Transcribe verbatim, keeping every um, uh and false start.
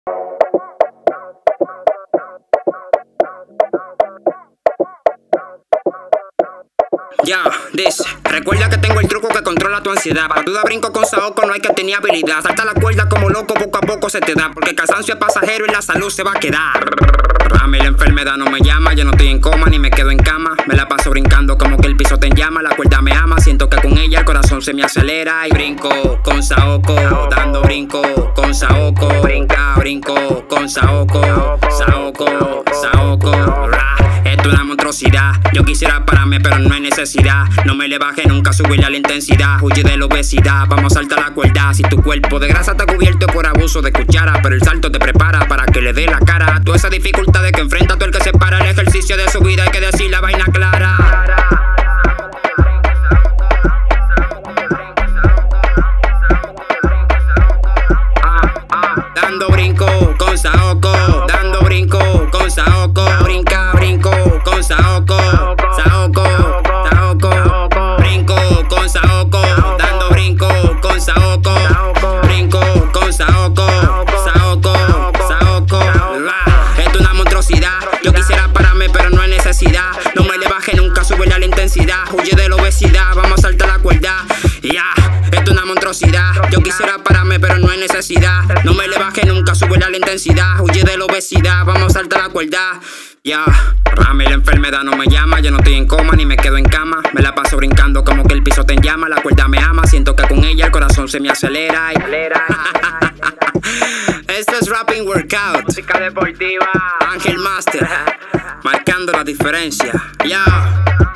Ya, yeah, dice, recuerda que tengo el truco que controla tu ansiedad. Para tú dar brinco con Saoko no hay que tener habilidad. Salta la cuerda como loco, poco a poco se te da. Porque el cansancio es pasajero y la salud se va a quedar. A mí la enfermedad no me llama, yo no estoy en coma ni me quedo en cama. Me la paso brincando como que el piso te llama. La cuerda me ama, siento que con ella el corazón se me acelera. Y brinco con Saoko, dando brinco con Saoko. Brinca, brinco con Saoko, Saoko, Saoko. Esto es una monstruosidad. Yo quisiera pararme pero no hay necesidad. No me le baje nunca, subirle a la intensidad. Huye de la obesidad, vamos a saltar la cuerda. Si tu cuerpo de grasa está cubierto por abuso de cuchara, pero el salto te prepara para que le dé la cara a toda esa dificultad de que enfrenta todo el que se para. El ejercicio de su vida hay que decir la vaina clara. Ah, ah. Dando brinco con Saoko, dando brinco con Saoko. Brinca, brinco con Saoko, Saoko, Saoko. Brinco con Saoko, dando brinco con Saoko. Brinco con Saoko, Saoko, Saoko. Esto es una monstruosidad. Yo quisiera pararme pero no hay necesidad. No me le baje nunca, subirle a la intensidad. Huye de la obesidad, vamos a saltar la cuerda. Ya, esto es una monstruosidad. Yo quisiera pararme pero no hay necesidad. No me le baje nunca, subirle a la intensidad. Huye de la obesidad, vamos a saltar la cuerda. Ya, yeah. A mí la enfermedad no me llama, yo no estoy en coma ni me quedo en cama. Me la paso brincando como que el piso te llama. La cuerda me ama, siento que con ella el corazón se me acelera. Y... Esto es Rapping Workout, música deportiva. Ángel Master, marcando la diferencia. Ya. Yeah.